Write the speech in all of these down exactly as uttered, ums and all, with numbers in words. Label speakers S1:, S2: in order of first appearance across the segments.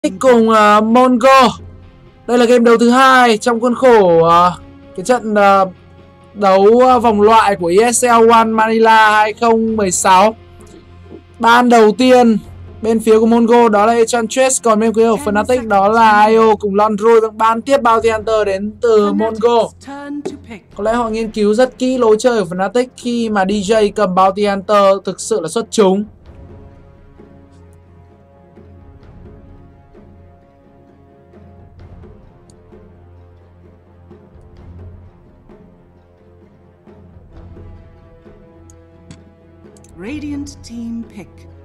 S1: cùng uh, Mongo. Đây là game đấu thứ hai trong khuôn khổ uh, cái trận uh, đấu uh, vòng loại của e ét lờ một Manila hai không một sáu. Ban đầu tiên bên phía của Mongo đó là Enchantress, còn bên phía của Fnatic đó là i o cùng Landroid. Ban tiếp Bounty Hunter đến từ Mongo. Có lẽ họ nghiên cứu rất kỹ lối chơi của Fnatic khi mà đê gi cầm Bounty Hunter thực sự là xuất chúng.
S2: Radiant team pick.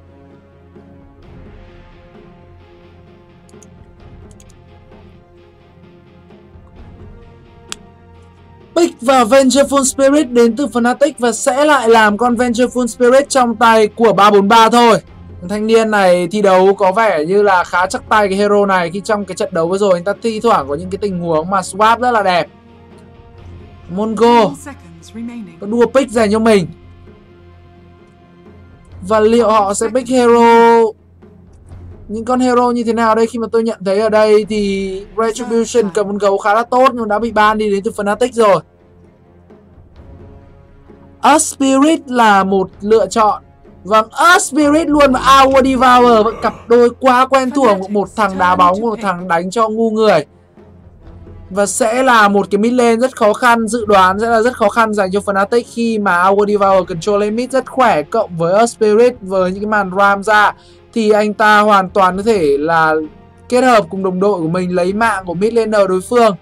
S1: Pick và Vengeful Spirit đến từ Fnatic và sẽ lại làm con Vengeful Spirit trong tay của ba bốn ba thôi. Thanh niên này thi đấu có vẻ như là khá chắc tay cái hero này, khi trong cái trận đấu vừa rồi anh ta thi thoảng có những cái tình huống mà swap rất là đẹp. Mongo có đua pick dành cho mình. Và liệu họ sẽ pick hero những con hero như thế nào đây? Khi mà tôi nhận thấy ở đây thì Retribution cầm con gấu khá là tốt nhưng đã bị ban đi đến từ Fnatic rồi. Earth Spirit là một lựa chọn. Vâng, Earth Spirit luôn và Our Devour, cặp đôi quá quen thuộc, một thằng đá bóng, một thằng đánh cho ngu người. Và sẽ là một cái mid lane rất khó khăn, dự đoán sẽ là rất khó khăn dành cho Fnatic khi mà Our Devour control lane mid rất khỏe, cộng với Earth Spirit với những cái màn ram ra thì anh ta hoàn toàn có thể là kết hợp cùng đồng đội của mình lấy mạng của mid laner đối phương.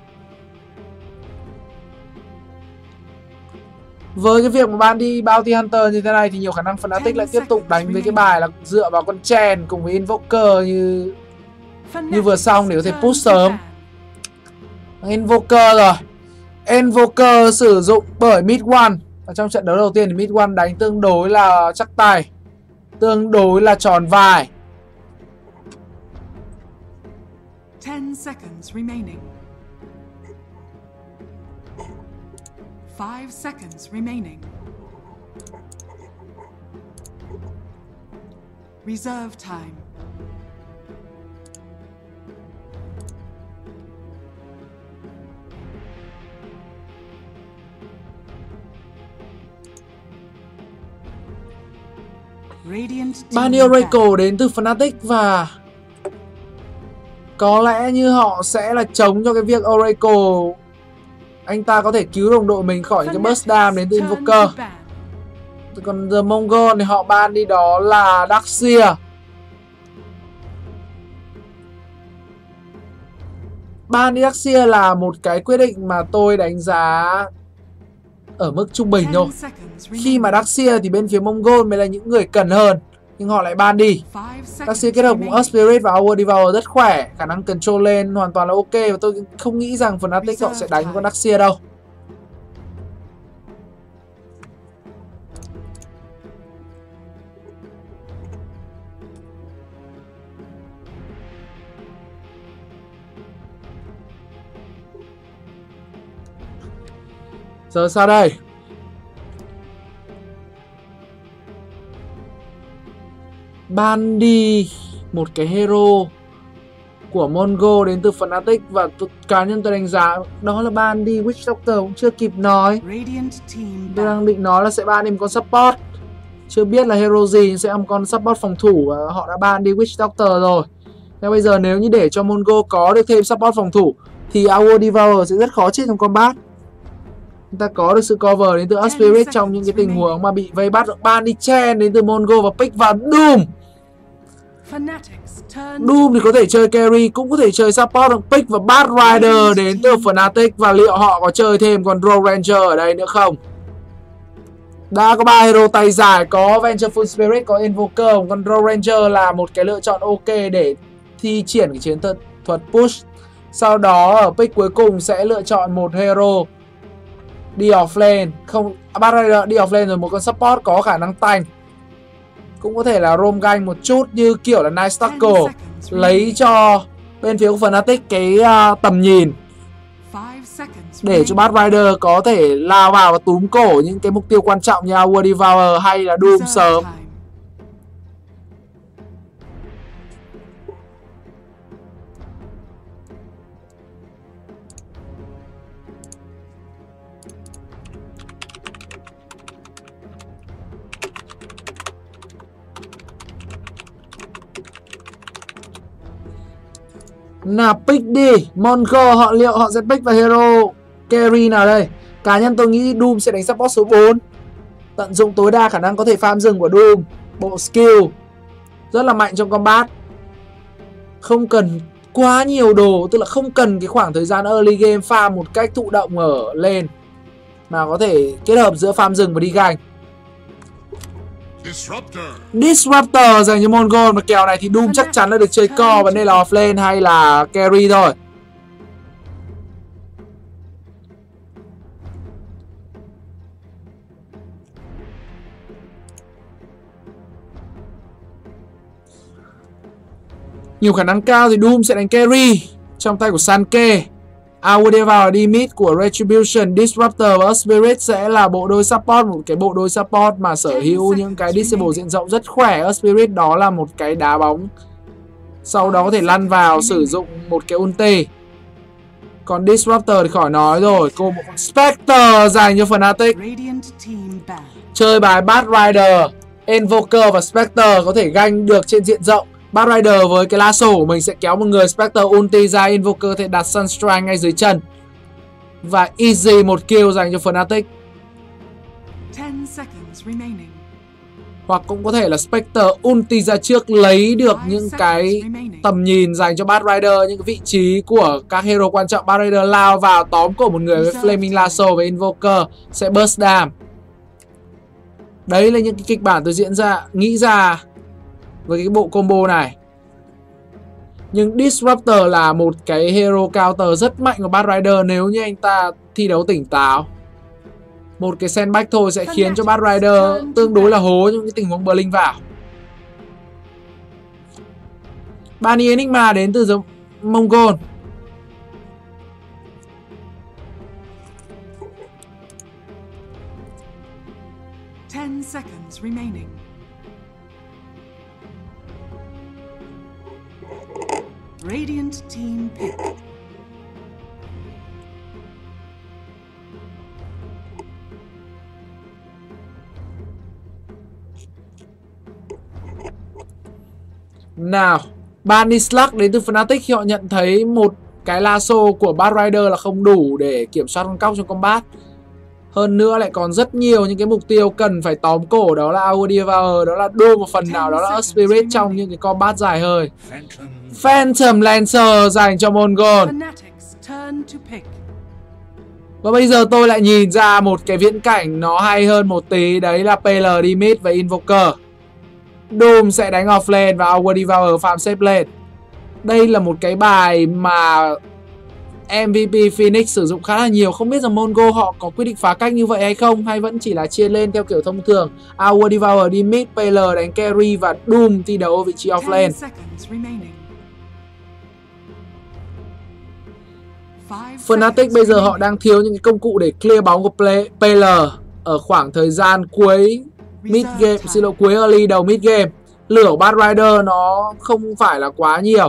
S1: Với cái việc mà ban đi Bounty Hunter như thế này thì nhiều khả năng Fnatic lại tiếp tục đánh với cái bài là dựa vào con Chen cùng với Invoker như như vừa xong để có thể push sớm. Invoker rồi. Invoker sử dụng bởi Mid One. Và trong trận đấu đầu tiên thì Mid One đánh tương đối là chắc tay, tương đối là tròn vai.
S2: ten seconds remaining. five seconds remaining. Reserve time.
S1: Ban Oracle đến từ Fnatic và có lẽ như họ sẽ là chống cho cái việc Oracle anh ta có thể cứu đồng đội mình khỏi cái burst damage đến từ Invoker. Còn The Mongol thì họ ban đi đó là Darkseer. Ban đi Darkseer là một cái quyết định mà tôi đánh giá ở mức trung bình thôi. Khi mà Darkseer thì bên phía Mongol mới là những người cần hơn, nhưng họ lại ban đi. Darkseer kết hợp cùng Earth Spirit và Our Devour rất khỏe, khả năng control lên hoàn toàn là ok. Và tôi không nghĩ rằng Fnatic họ sẽ đánh con Darkseer đâu. Giờ sao đây? Ban đi một cái hero của Mongo đến từ Fnatic và cá nhân tôi đánh giá đó là ban đi Witch Doctor, cũng chưa kịp nói. Tôi đang định nói là sẽ ban đi một con support, chưa biết là hero gì, sẽ là một con support phòng thủ và họ đã ban đi Witch Doctor rồi. Nên bây giờ nếu như để cho Mongo có được thêm support phòng thủ thì Our Devour sẽ rất khó chết trong combat. Chúng ta có được sự cover đến từ Earth Spirit trong những cái tình huống mà bị vây bắt. Ban đi Chen đến từ Mongo và pick vào Doom. Doom thì có thể chơi carry, cũng có thể chơi support. Pick và Bat Rider đến từ Fnatic. Và liệu họ có chơi thêm con Rogue Ranger ở đây nữa không? Đã có ba hero tay dài, có Vengeful Spirit, có Invoker. Còn Rogue Ranger là một cái lựa chọn ok để thi triển cái chiến thuật push. Sau đó ở pick cuối cùng sẽ lựa chọn một hero đi offlane, không Bat Rider đi offlane rồi một con support có khả năng tanh. Cũng có thể là roam gang một chút như kiểu là Night Stalker, lấy cho bên phía của Fnatic cái uh, tầm nhìn để cho Bat Rider có thể lao vào và túm cổ những cái mục tiêu quan trọng như Our Devour hay là Doom sớm. Nào pick đi. Mongol họ liệu họ sẽ pick vào hero carry nào đây? Cá nhân tôi nghĩ Doom sẽ đánh support số bốn. Tận dụng tối đa khả năng có thể farm rừng của Doom. Bộ skill rất là mạnh trong combat. Không cần quá nhiều đồ, tức là không cần cái khoảng thời gian early game farm một cách thụ động ở lên, mà có thể kết hợp giữa farm rừng và đi ganh. Disruptor. Disruptor dành cho Mongol. Mà kèo này thì Doom chắc chắn là được chơi core, vấn đề là offlane hay là carry thôi. Nhiều khả năng cao thì Doom sẽ đánh carry trong tay của Sanke. Audio vào đi mid của Retribution. Disruptor và Spirit sẽ là bộ đôi support, một cái bộ đôi support mà sở hữu những cái disable diện rộng rất khỏe. Spirit đó là một cái đá bóng, sau đó có thể lăn vào sử dụng một cái ulti. Còn Disruptor thì khỏi nói rồi. Cô một con Spectre dành cho Fnatic. Chơi bài Bad Rider, Invoker và Spectre có thể ganh được trên diện rộng. Bad Rider với cái lasso của mình sẽ kéo một người, Spectre ulti ra, Invoker thì đặt Sunstrike ngay dưới chân. Và easy một kill dành cho Fnatic. Hoặc cũng có thể là Spectre ulti ra trước, lấy được những cái tầm nhìn dành cho Bad Rider, những cái vị trí của các hero quan trọng. Bad Rider lao vào tóm cổ một người với Flaming Lasso và Invoker sẽ burst down. Đấy là những cái kịch bản tôi diễn ra, nghĩ ra với cái bộ combo này. Nhưng Disruptor là một cái hero counter rất mạnh của Bad Rider nếu như anh ta thi đấu tỉnh táo. Một cái sandbag thôi sẽ khiến cho Bad Rider tương đối là hố trong những tình huống Blink vào. Bani Enigma đến từ giống Mongol.
S2: ten seconds remaining. Radiant team pick.
S1: Nào, Banislak đến từ Fnatic khi họ nhận thấy một cái lasso của Bad Rider là không đủ để kiểm soát con cóc trong combat. Hơn nữa lại còn rất nhiều những cái mục tiêu cần phải tóm cổ, đó là Audio Devour, đó là Doom một phần nào, đó là Spirit trong những cái combat dài hơi. Phantom Lancer dành cho Mongol. Và bây giờ tôi lại nhìn ra một cái viễn cảnh nó hay hơn một tí, đấy là pê lờ đi mid và Invoker. Doom sẽ đánh offlane và Audio Devour farm safe lane. Đây là một cái bài mà em vê pê Phoenix sử dụng khá là nhiều. Không biết rằng Mongol họ có quyết định phá cách như vậy hay không, hay vẫn chỉ là chia lên theo kiểu thông thường. Audio Devour đi mid, pê lờ đánh carry và Doom thi đấu ở vị trí offlane. Fnatic bây giờ họ đang thiếu những cái công cụ để clear bóng của pê lờ ở khoảng thời gian cuối mid game, xin lỗi, cuối early đầu mid game. Lửa của Bad Rider nó không phải là quá nhiều.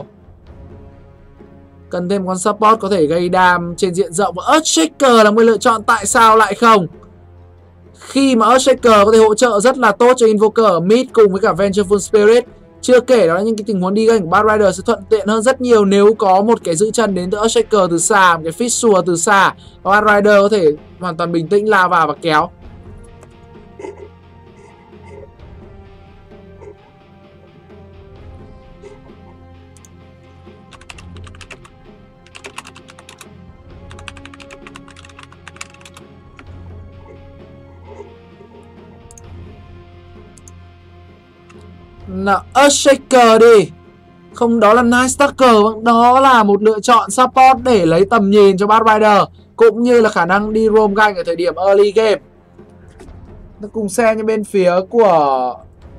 S1: Cần thêm con support có thể gây đam trên diện rộng. Và Earthshaker là một lựa chọn, tại sao lại không? Khi mà Earthshaker có thể hỗ trợ rất là tốt cho Invoker ở mid cùng với cả Vengeful Spirit. Chưa kể đó là những cái tình huống đi ganh của Bad Rider sẽ thuận tiện hơn rất nhiều nếu có một cái giữ chân đến từ Earthshaker từ xa, một cái Fissure từ xa. Và Bad Rider có thể hoàn toàn bình tĩnh lao vào và kéo. Nào, Earthshaker đi. Không, đó là Night Stalker. Đó là một lựa chọn support để lấy tầm nhìn cho Bad Rider, cũng như là khả năng đi roam gang ở thời điểm early game. Nó cùng xem như bên phía của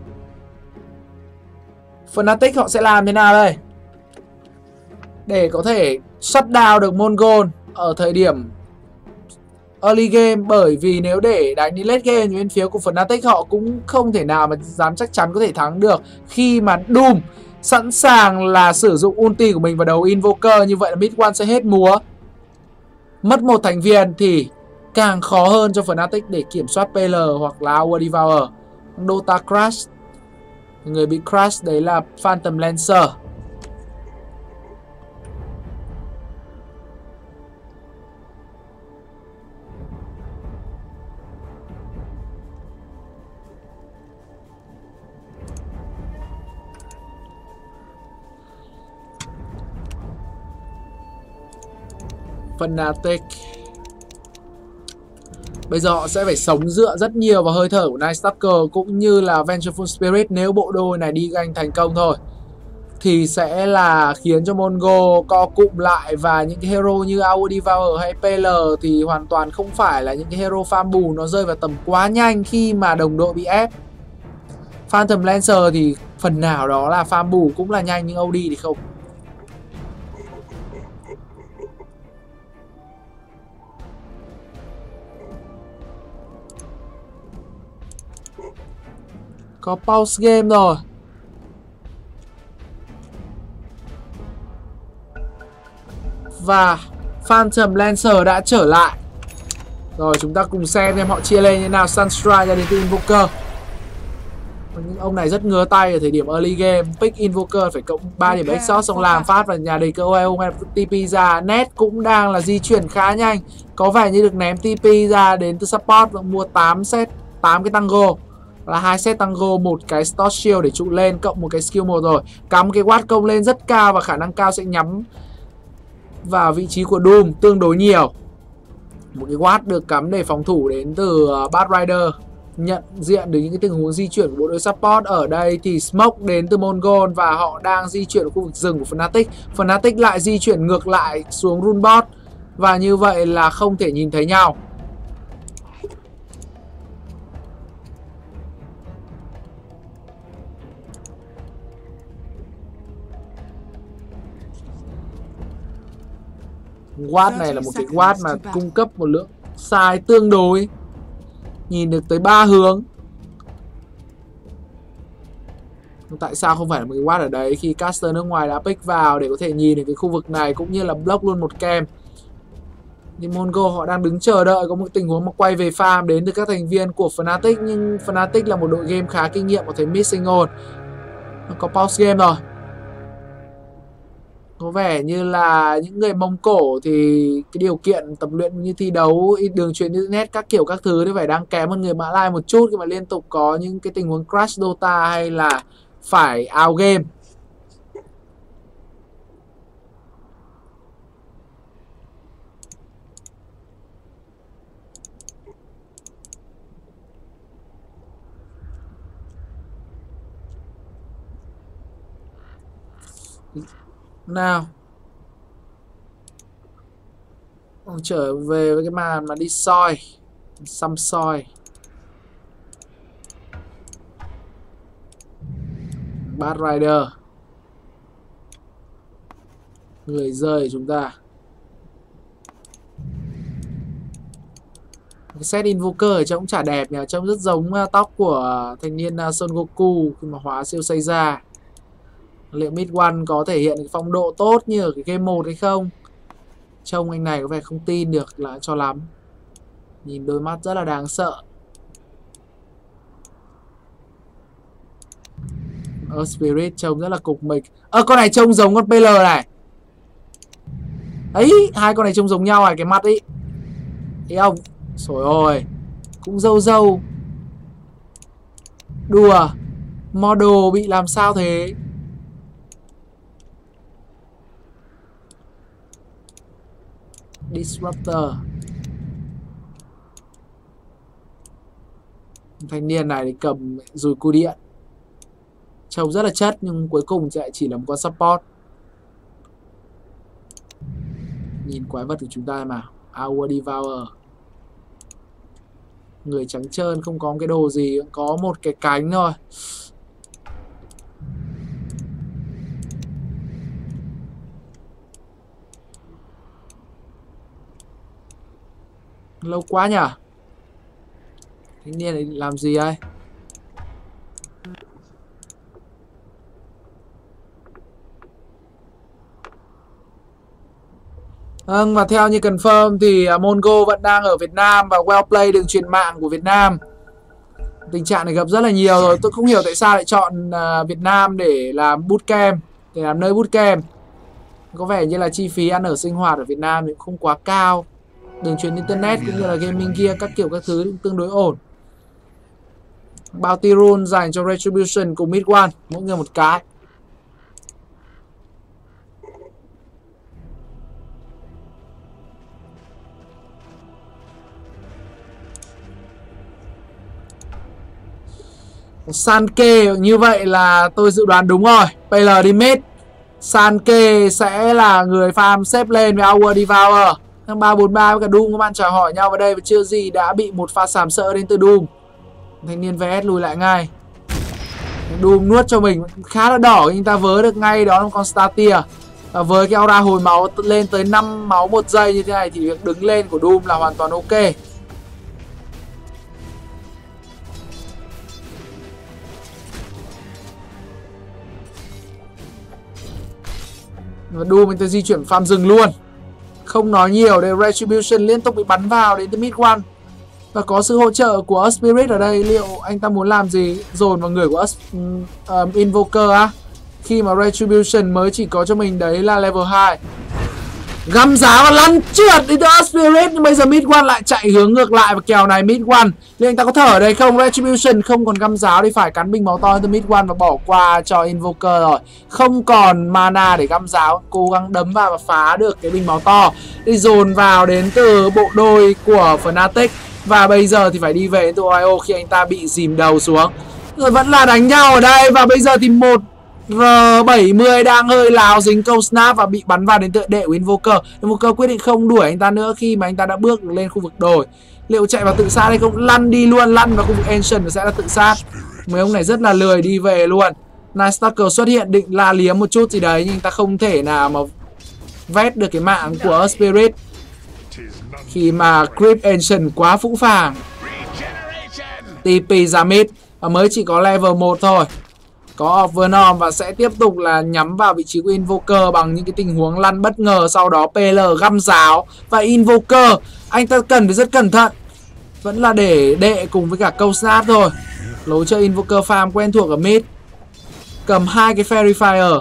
S1: Fnatic họ sẽ làm thế nào đây để có thể shut down được Mongol ở thời điểm early game. Bởi vì nếu để đánh đi late game thì bên phía của Fnatic họ cũng không thể nào mà dám chắc chắn có thể thắng được, khi mà Doom sẵn sàng là sử dụng ulti của mình vào đầu Invoker. Như vậy là mid one sẽ hết múa. Mất một thành viên thì càng khó hơn cho Fnatic để kiểm soát pê lờ hoặc là Audio Devour. Dota Crash, người bị crash đấy là Phantom Lancer. Fnatic. Bây giờ họ sẽ phải sống dựa rất nhiều vào hơi thở của Night Stalker cũng như là Vengeful Spirit. Nếu bộ đôi này đi ganh thành công thôi thì sẽ là khiến cho Mongo co cụm lại, và những cái hero như a u Devour hay pê lờ thì hoàn toàn không phải là những cái hero farm bù, nó rơi vào tầm quá nhanh khi mà đồng đội bị ép. Phantom Lancer thì phần nào đó là farm bù cũng là nhanh, nhưng ô đê thì không. Có pause game rồi. Và Phantom Lancer đã trở lại. Rồi chúng ta cùng xem xem họ chia lên như nào. Sunstrike ra đến từ Invoker. Những ông này rất ngứa tay ở thời điểm early game. Pick Invoker phải cộng ba điểm exhaust xong làm phát vào nhà đầy cơ o e o tê pê ra. Net cũng đang là di chuyển khá nhanh. Có vẻ như được ném tê pê ra đến từ support và mua tám set, tám cái tango. Là hai set tango, một cái Storm Shield để trụ lên, cộng một cái skill một rồi. Cắm cái watt công lên rất cao và khả năng cao sẽ nhắm vào vị trí của Doom tương đối nhiều. Một cái watt được cắm để phòng thủ đến từ Bad Rider, nhận diện được những cái tình huống di chuyển của bộ đội support. Ở đây thì Smoke đến từ Mongol và họ đang di chuyển ở khu vực rừng của Fnatic. Fnatic lại di chuyển ngược lại xuống Runebot và như vậy là không thể nhìn thấy nhau. Watt này là một cái watt mà cung cấp một lượng size tương đối, nhìn được tới ba hướng. Tại sao không phải là một cái watt ở đấy khi caster nước ngoài đã pick vào để có thể nhìn được cái khu vực này cũng như là block luôn một kem. thì Mongo họ đang đứng chờ đợi có một tình huống mà quay về farm đến từ các thành viên của Fnatic, nhưng Fnatic là một đội game khá kinh nghiệm, có thể missing on. Có pause game rồi. Có vẻ như là những người Mông Cổ thì cái điều kiện tập luyện như thi đấu, đường truyền internet các kiểu các thứ thì phải đang kém hơn người Mã Lai một chút, khi mà liên tục có những cái tình huống crash Dota hay là phải out game. Nào trở về với cái màn mà đi soi, xăm soi. Bad Rider, người rơi chúng ta. Cái set Invoker ở trông chả đẹp nhỉ, trông rất giống tóc của thanh niên Son Goku khi mà hóa siêu xây ra. Liệu Mid One có thể hiện cái phong độ tốt như ở cái game một hay không? Trông anh này có vẻ không tin được là cho lắm. Nhìn đôi mắt rất là đáng sợ. Earth Spirit trông rất là cục mịch. Ơ, con này trông giống con pê lờ này. Ấy, hai con này trông giống nhau này, cái mắt ấy. Thấy không? Trời ơi, cũng dâu dâu. Đùa, model bị làm sao thế? Disruptor. Thanh niên này thì cầm dùi cui điện, trông rất là chất nhưng cuối cùng lại chỉ là một con support. Nhìn quái vật của chúng ta mà, Our Devour. Người trắng trơn, không có cái đồ gì, có một cái cánh thôi. Lâu quá nhỉ? Thanh niên này làm gì đây? Vâng, và theo như confirm thì Mongo vẫn đang ở Việt Nam và Wellplay đường truyền mạng của Việt Nam. Tình trạng này gặp rất là nhiều rồi. Tôi không hiểu tại sao lại chọn uh, Việt Nam để làm bootcamp, để làm nơi bootcamp. Có vẻ như là chi phí ăn ở sinh hoạt ở Việt Nam thì cũng không quá cao. Đường truyền internet cũng như là gaming gear các kiểu các thứ cũng tương đối ổn. Bounty rule dành cho Retribution cùng Mid One, mỗi người một cái. Sanke như vậy là tôi dự đoán đúng rồi. pê lờ đi mid, Sanke sẽ là người farm xếp lên với Our Devour. Thằng ba bốn ba với cả Doom các bạn chào hỏi nhau vào đây, và chưa gì đã bị một pha sàm sỡ đến từ Doom. Thanh niên vê ét lùi lại ngay. Doom nuốt cho mình khá là đỏ, nhưng ta vớ được ngay đó là con Statia. Và với cái aura hồi máu lên tới năm máu một giây như thế này thì việc đứng lên của Doom là hoàn toàn ok. Và Doom mình ta di chuyển farm rừng luôn. Không nói nhiều để Retribution liên tục bị bắn vào đến từ mid one. Và có sự hỗ trợ của Spirit ở đây. Liệu anh ta muốn làm gì? Dồn vào người của um, Invoker á, khi mà Retribution mới chỉ có cho mình đấy là level hai. Găm giá và lăn trượt đi từ Spirit. Nhưng bây giờ mid one lại chạy hướng ngược lại, và kèo này mid one liệu anh ta có thở ở đây không? Retribution không còn găm giáo thì phải cắn binh máu to từ mid one và bỏ qua cho Invoker rồi. Không còn mana để găm giáo, cố gắng đấm vào và phá được cái binh máu to. Đi dồn vào đến từ bộ đôi của Fnatic. Và bây giờ thì phải đi về đến từ i o khi anh ta bị dìm đầu xuống. Rồi vẫn là đánh nhau ở đây. Và bây giờ thì một R bảy mươi đang hơi láo dính câu snap và bị bắn vào đến tựa đệ của Invoker. Invoker quyết định không đuổi anh ta nữa khi mà anh ta đã bước được lên khu vực đồi. Liệu chạy vào tự sát hay không? Lăn đi luôn, lăn vào khu vực Ancient sẽ là tự sát. Mấy ông này rất là lười đi về luôn. Night Stalker xuất hiện định la liếm một chút gì đấy, nhưng ta không thể nào mà vét được cái mạng của Spirit khi mà Creep Ancient quá phũ phàng. tê pê ra mid và mới chỉ có level một thôi. Có Overnorm và sẽ tiếp tục là nhắm vào vị trí của Invoker bằng những cái tình huống lăn bất ngờ. Sau đó pê lờ găm giáo. Và Invoker anh ta cần phải rất cẩn thận. Vẫn là để đệ cùng với cả câu snap thôi. Lối chơi Invoker farm quen thuộc ở mid. Cầm hai cái Fairy Fire.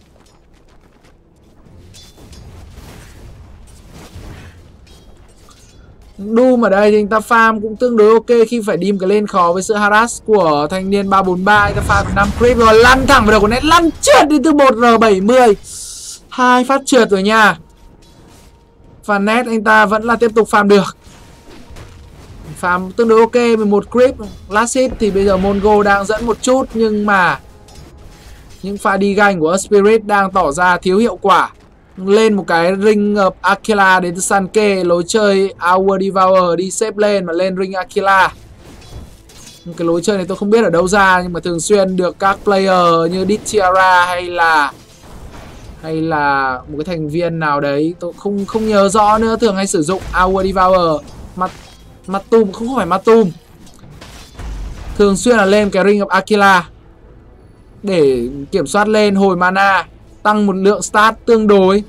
S1: Doom ở đây thì anh ta farm cũng tương đối ok khi phải đi một cái lane khó với sự harass của thanh niên ba bốn ba. Anh ta farm năm creep rồi, lăn thẳng vào đầu của net, lăn trượt đi từ một R bảy mươi. Hai phát trượt rồi nha. Và net anh ta vẫn là tiếp tục farm được. Farm tương đối ok với một creep. Last hit thì bây giờ Mongo đang dẫn một chút, nhưng mà những pha đi ganh của Spirit đang tỏ ra thiếu hiệu quả. Lên một cái ring of Aquila đến từ Sanke. Lối chơi Our Devour đi xếp lên và lên ring Aquila. Cái lối chơi này tôi không biết ở đâu ra, nhưng mà thường xuyên được các player như Ditiara hay là hay là một cái thành viên nào đấy tôi không không nhớ rõ nữa, thường hay sử dụng Our Devour. Mat, Matum không phải Matum, thường xuyên là lên cái ring of Aquila để kiểm soát lên hồi mana, tăng một lượng stat tương đối.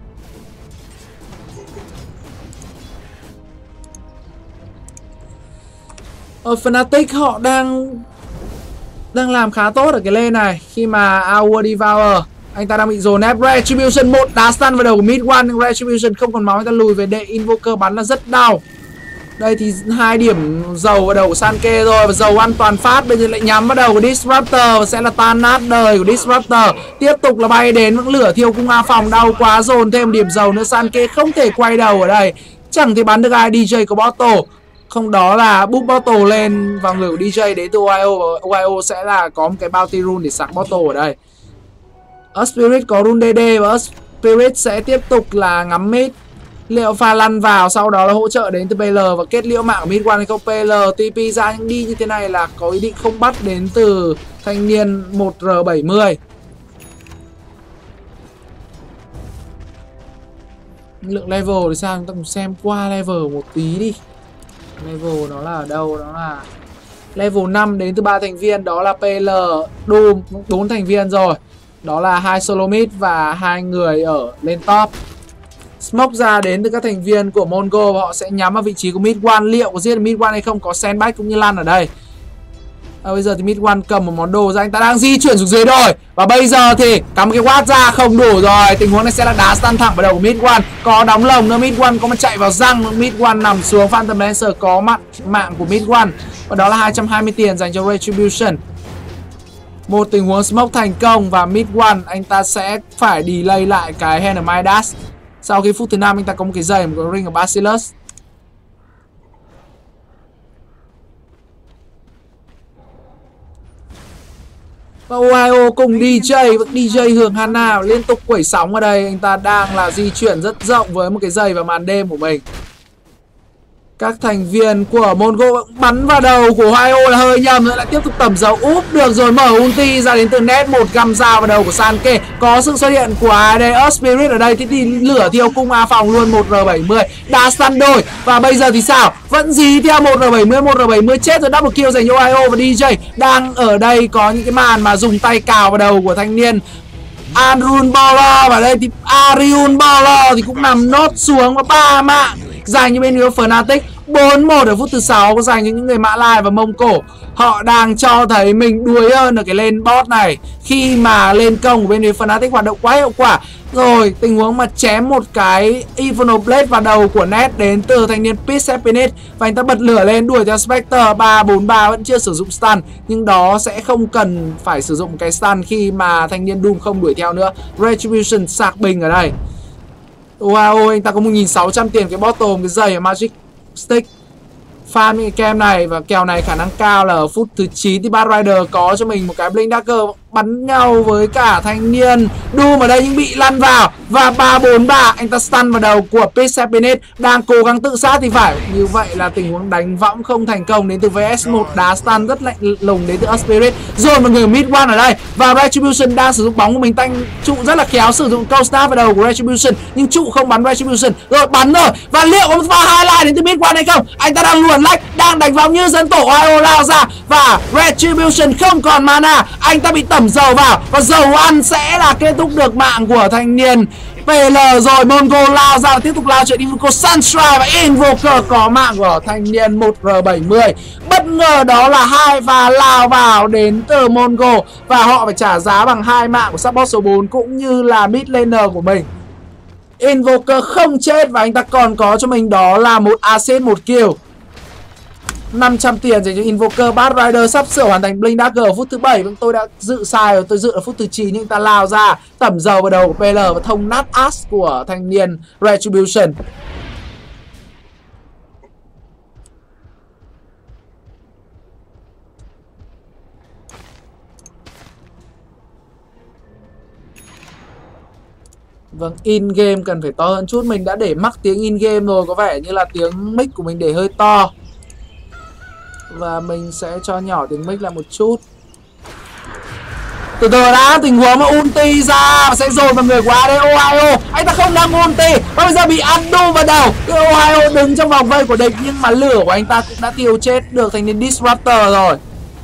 S1: Ở Fnatic họ đang đang làm khá tốt ở cái lane này, khi mà Our Devour anh ta đang bị dồn ép. Retribution một đá stun vào đầu của mid one, nhưng Retribution không còn máu, anh ta lùi về đệ. Invoker bắn là rất đau. Đây thì hai điểm dầu vào đầu của Sanke rồi, và dầu ăn toàn phát. Bây giờ lại nhắm vào đầu của Disruptor và sẽ là tan nát đời của Disruptor. Tiếp tục là bay đến những lửa thiêu cung A phòng, đau quá, dồn thêm điểm dầu nữa. Sanke không thể quay đầu ở đây, chẳng thể bắn được ai. đê gi có bottle, không đó là búp bottle lên vào người của đê gi đến từ o i o, và o i o sẽ là có một cái bounty rune để sạc bottle ở đây. Ở Spirit có rune đê đê và Spirit sẽ tiếp tục là ngắm mid. Liệu pha lăn vào, sau đó là hỗ trợ đến từ pê lờ và kết liễu mạng của mid one hay không? pê lờ tê pê ra những đi như thế này là có ý định không bắt đến từ thanh niên một R bảy mươi. Lượng level thì sao? Chúng ta cùng xem qua level một tí đi. Level nó là ở đâu? Nó là level năm đến từ ba thành viên, đó là pê lờ, Doom, bốn thành viên rồi. Đó là hai solo mid và hai người ở lên top. Smoke ra đến từ các thành viên của Mongo và họ sẽ nhắm vào vị trí của mid one. Liệu có giết được mid one hay không? Có sandbag cũng như lăn ở đây. À, bây giờ thì mid one cầm một món đồ ra, anh ta đang di chuyển xuống dưới đồi. Và bây giờ thì cắm cái quát ra không đủ rồi. Tình huống này sẽ là đá stun thẳng vào đầu của mid one. Có đóng lồng nữa, mid one có mà chạy vào răng. Mid one nằm xuống, Phantom Lancer có mạng mạng của mid one. Và đó là hai trăm hai mươi tiền dành cho Retribution. Một tình huống smoke thành công và mid one anh ta sẽ phải delay lại cái Hand of Midas. Sau khi phút thứ năm anh ta có một cái giày, một cái ring của Bacillus. Và Ohio cùng đê gi, đê gi Hường Hana liên tục quẩy sóng ở đây. Anh ta đang là di chuyển rất rộng với một cái giày và màn đêm của mình. Các thành viên của Mongo bắn vào đầu của Ohio là hơi nhầm, lại tiếp tục tẩm dầu. Úp được rồi, mở ulti ra đến từ net, một găm dao vào đầu của Sanke. Có sự xuất hiện của Earth Spirit ở đây thì, thì lửa thiêu cung A phòng luôn. Một R bảy mươi đá stun đôi. Và bây giờ thì sao? Vẫn dí theo một R bảy mươi, một R bảy mươi chết rồi. Double kill dành cho Ohio và đê gi đang ở đây có những cái màn mà dùng tay cào vào đầu của thanh niên Arun Bolo. Và đây thì Ariun Bolo thì cũng nằm nốt xuống và ba mạng dành cho bên phía Fnatic. Bốn một ở phút thứ sáu dành cho những người Mã Lai và Mông Cổ. Họ đang cho thấy mình đuối hơn ở cái lane bot này khi mà lên công của bên phía Fnatic hoạt động quá hiệu quả. Rồi tình huống mà chém một cái Inferno Blade vào đầu của net đến từ thanh niên Peace Happiness. Và anh ta bật lửa lên đuổi theo Spectre. Ba bốn ba vẫn chưa sử dụng stun, nhưng đó sẽ không cần phải sử dụng cái stun khi mà thanh niên Doom không đuổi theo nữa. Retribution sạc bình ở đây. Wow, anh ta có một nghìn sáu trăm tiền cái bottle, cái giày Magic Stick. Farm những cái kem này và kèo này khả năng cao là ở phút thứ chín thì Bad Rider có cho mình một cái Blink Dagger bắn nhau với cả thanh niên Doom ở đây nhưng bị lăn vào. Và ba bốn ba anh ta stun vào đầu của Peace Happiness, đang cố gắng tự sát thì phải. Như vậy là tình huống đánh võng không thành công đến từ vê ét một đá stun rất lạnh lùng đến từ Earth Spirit. Rồi một người mid one ở đây và Retribution đang sử dụng bóng của mình, tanh trụ rất là khéo sử dụng Cold Snap vào đầu của Retribution nhưng trụ không bắn Retribution. Rồi bắn rồi và liệu có pha highlight đến từ mid one hay không? Anh ta đang luồn lách, đang đánh võng như dân tổ. Ohio lao ra và Retribution không còn mana, anh ta bị tẩm dầu vào và dầu ăn sẽ là kết thúc được mạng của thanh niên pê lờ. Rồi Mongo lao ra tiếp tục lao chuyện Invoker Sunstrike và Invoker có mạng của thanh niên một R bảy mươi. Bất ngờ đó là hai pha lao vào đến từ Mongo và họ phải trả giá bằng hai mạng của support số bốn cũng như là mid laner của mình. Invoker không chết và anh ta còn có cho mình đó là một assist, một kill. năm trăm tiền dành cho Invoker. Bad Rider sắp sửa hoàn thành Blink Dagger ở phút thứ bảy. Tôi đã dự sai rồi, tôi dự ở phút thứ chín nhưng ta lao ra tẩm dầu vào đầu của pê lờ và thông nát Ash của thanh niên Retribution. Vâng, in game cần phải to hơn chút. Mình đã để mắc tiếng in game rồi, có vẻ như là tiếng mic của mình để hơi to. Và mình sẽ cho nhỏ tiếng mic lại một chút. Từ từ đã, tình huống mà ulti ra và sẽ dồn vào người quá đây. Ohio, anh ta không đang ulti và bây giờ bị undo vào đầu. Cái Ohio đứng trong vòng vây của địch nhưng mà lửa của anh ta cũng đã tiêu chết được thành niên Disruptor rồi.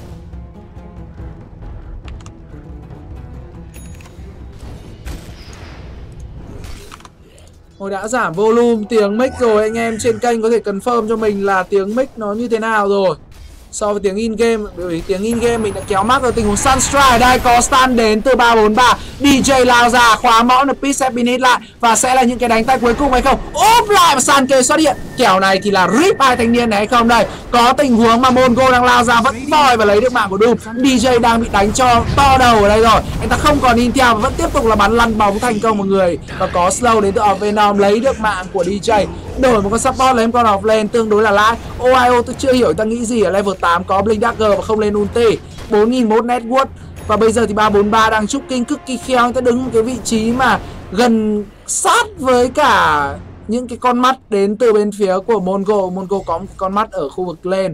S1: Tôi đã giảm volume tiếng mic rồi, anh em trên kênh có thể confirm cho mình là tiếng mic nó như thế nào rồi so với tiếng in game. Bởi vì tiếng in game mình đã kéo mắc ở tình huống Sunstrike. Đây có stun đến từ ba bốn ba. đê gi lao ra khóa mõm được Peace Happiness lại và sẽ là những cái đánh tay cuối cùng hay không? Úp lại và Sanke xuất hiện. Kèo này thì là rip hai thanh niên này hay không đây? Có tình huống mà Mongo đang lao ra vẫn voi và lấy được mạng của Doom. đê gi đang bị đánh cho to đầu ở đây rồi. Anh ta không còn in theo và vẫn tiếp tục là bắn lăn bóng thành công một người. Và có slow đến từ Venom lấy được mạng của đê gi. Đổi một con support lấy một con off lane tương đối là lãi. Ohio tôi chưa hiểu ta nghĩ gì ở level tám có Blink Dagger và không lên ulti. bốn nghìn một net worth. Và bây giờ thì ba bốn ba đang trúc kinh cực kỳ khéo. Anh ta đứng một cái vị trí mà gần sát với cả những cái con mắt đến từ bên phía của Mongo. Mongo có một con mắt ở khu vực lane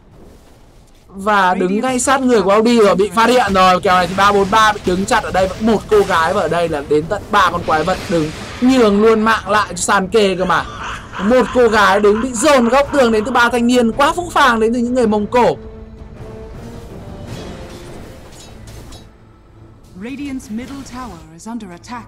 S1: và đứng ngay sát người của Audi rồi, bị phát hiện rồi. Kèo này thì ba bốn ba bị đứng chặt ở đây, vẫn một cô gái và ở đây là đến tận ba con quái vật đứng nhường luôn mạng lại cho Sanke cơ mà. Một cô gái đứng bị dồn góc tường đến từ ba thanh niên quá phũ phàng đến từ những người Mông Cổ.
S2: Radiant's middle tower is under attack.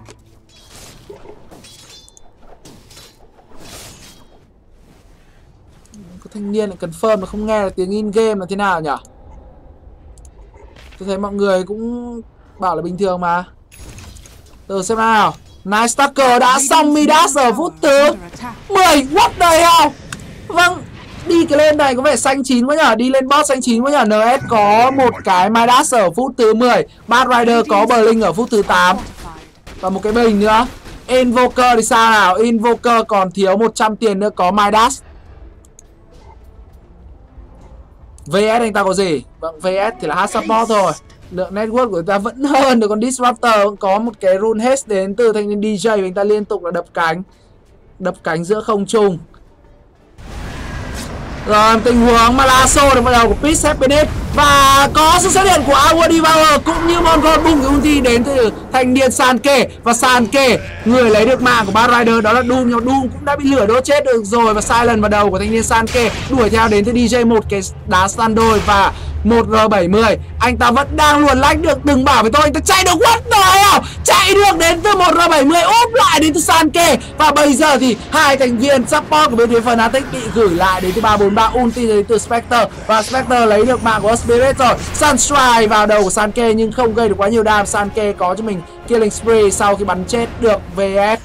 S1: Có thanh niên lại confirm là không nghe là tiếng in game là thế nào nhỉ? Tôi thấy mọi người cũng bảo là bình thường mà. Từ xem nào. Nice Stalker đã xong Midas ở phút thứ mười. What the hell? Vâng, đi cái lên này có vẻ xanh chín quá nhở. Đi lên boss xanh chín quá nhở. en ét có một cái Midas ở phút thứ mười. Bad Rider có Blink ở phút thứ tám. Và một cái bình nữa. Invoker thì sao nào? Invoker còn thiếu một trăm tiền nữa có Midas. vê ét anh ta có gì? Vâng, vê ét thì là hard support thôi. Lượng network của người ta vẫn hơn được, còn Disruptor cũng có một cái rune haste đến từ thanh niên đê gi và anh ta liên tục là đập cánh. Đập cánh giữa không trung. Rồi tình huống mà lasso được vào đầu của Peace Happiness. Và có sự xuất hiện của Our Devour cũng như Mongol bung cái ulti đến từ thanh niên Sanke. Và Sanke, người lấy được mạng của Bad Rider đó là Doom. Nhưng Doom cũng đã bị lửa đốt chết được rồi. Và Silent vào đầu của thanh niên Sanke. Đuổi theo đến từ đê gi một cái đá stun đôi và một R bảy mươi. Anh ta vẫn đang luồn lách được. Đừng bảo với tôi anh ta chạy được what the hell. Chạy được đến từ một R bảy mươi úp lại đến từ Sanke. Và bây giờ thì hai thành viên support của bên phía Fnatic bị gửi lại đến từ ba bốn ba ulti đến từ Spectre. Và Spectre lấy được mạng của Spirit rồi. Sunstrike vào đầu của Sanke nhưng không gây được quá nhiều đam. Sanke có cho mình killing spree sau khi bắn chết được vê ép.